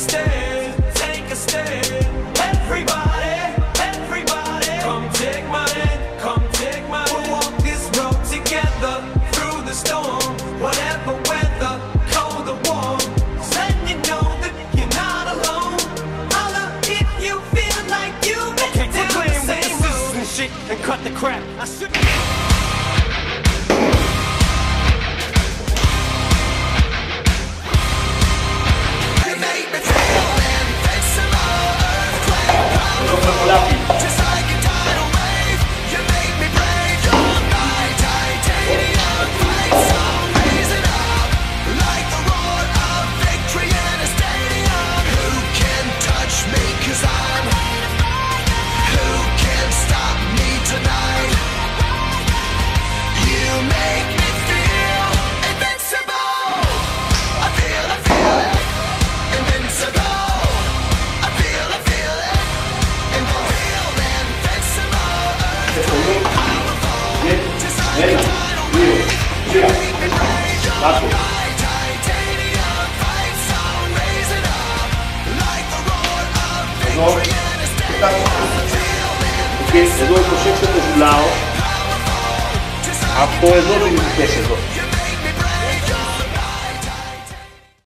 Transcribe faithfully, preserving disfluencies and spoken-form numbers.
stand, take a stand. Everybody, everybody, come take my hand, come take my hand. We'll walk this road together through the storm, whatever weather, cold or warm. Let you know that you're not alone. Holla if you feel like you've been okay, down the same road and shit and cut the crap. I should. Just like a tidal wave, you make me brave. You're my titanium fight song, raising up like the roar of victory in a stadium. Who can touch me, cause I'm who can stop me tonight? You make me feel invincible. I feel, I feel it, invincible. I feel, I feel it. Ok, εδώ το προσέξτε το ζουλάω. Αυτό εδώ την θέση εδώ.